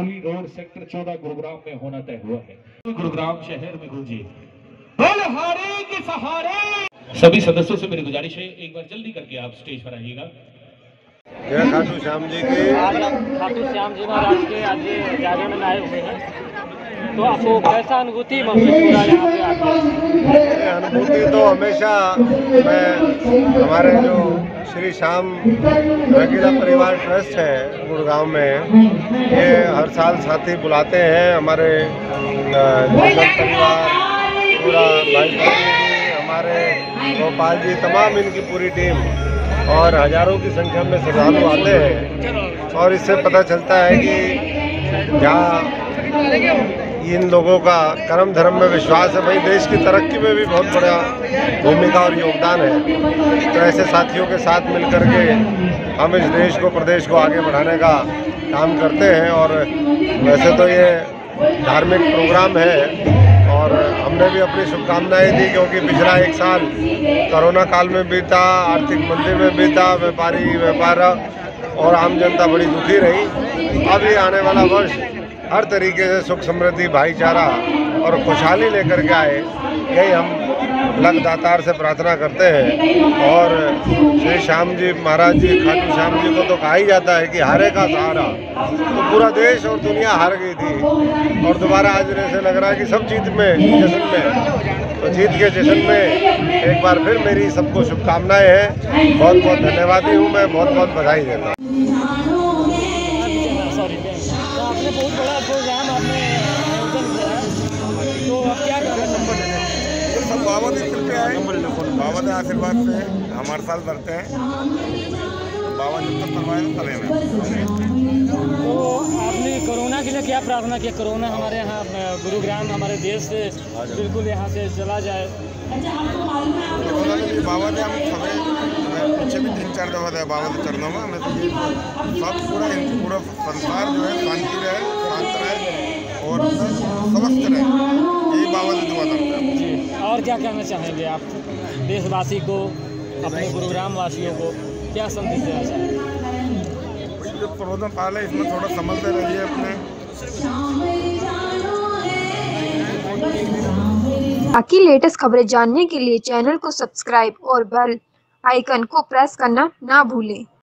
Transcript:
Gandhi road sector 14 Gurugram में होना तय हुआ है। गुरुग्राम शहर में गूंजे बलहारे के सहारे। सभी सदस्यों से मेरी गुजारिश है, एक बार जल्दी करके आप स्टेज पर आइएगा। जय खाटू श्याम जी के। खाटू श्याम जी महाराज के आज जागरण में आए हुए हैं, तो आपको कैसा अनुभूति महसूस हो रहा है यहाँ पे आके? अनुभूति तो हमेशा मैं हमारे जो श्री श्याम रंगीला परिवार ट्रस्ट है गुड़गांव में, ये हर साल साथी बुलाते हैं। हमारे परिवार पूरा भाई हमारे गोपाल जी तमाम इनकी पूरी टीम और हजारों की संख्या में श्रद्धालु आते हैं। और इससे पता चलता है कि जहाँ इन लोगों का कर्म धर्म में विश्वास है, वही देश की तरक्की में भी बहुत बड़ा भूमिका और योगदान है। तो ऐसे साथियों के साथ मिलकर के हम इस देश को प्रदेश को आगे बढ़ाने का काम करते हैं। और वैसे तो ये धार्मिक प्रोग्राम है और हमने भी अपनी शुभकामनाएं दी, क्योंकि पिछला एक साल कोरोना काल में बीता, आर्थिक मंदी में बीता, व्यापारी व्यापार और आम जनता बड़ी दुखी रही। अब ये आने वाला वर्ष हर तरीके से सुख समृद्धि भाईचारा और खुशहाली लेकर के आए, यही हम लग दातार से प्रार्थना करते हैं। और श्री श्याम जी महाराज जी, खाटू श्याम जी को तो कहा ही जाता है कि हारे का सहारा, तो पूरा देश और दुनिया हार गई थी और दोबारा आज ऐसे लग रहा है कि सब जीत में जश्न में, तो जीत के जश्न में एक बार फिर मेरी सबको शुभकामनाएं हैं। बहुत बहुत धन्यवादी हूँ मैं, बहुत बहुत बधाई देता हूँ। आपने बहुत बड़ा प्रोग्राम आपने आयोजन किया है, तो अब क्या कर रहे हैं? सब बाबा के कृपया है, बाबा के आशीर्वाद से हम हर साल करते हैं। बाबा जब तक करवाए तो करेंगे। तो आपने कोरोना के लिए क्या प्रार्थना किया? कोरोना हमारे यहाँ गुरुग्राम हमारे देश से बिल्कुल यहाँ से चला जाए। कोरोना के लिए बाबा ने हम समय पीछे भी 3-4 दफा दिया बाबा के चरणों में। हमें तो ये सब पूरा संसार जो है शांति रहे, शांत रहे और स्वस्थ रहे, यही बाबा से दुआ करते हैं जी। और क्या कहना चाहेंगे आप देशवासी को, अपने गुरुग्राम वासियों को क्या संदेश देना चाहेंगे? जो कोरोना काल है इसमें थोड़ा समझते रहिए अपने। बाकी लेटेस्ट खबरें जानने के लिए चैनल को सब्सक्राइब और बेल आइकन को प्रेस करना ना भूलें।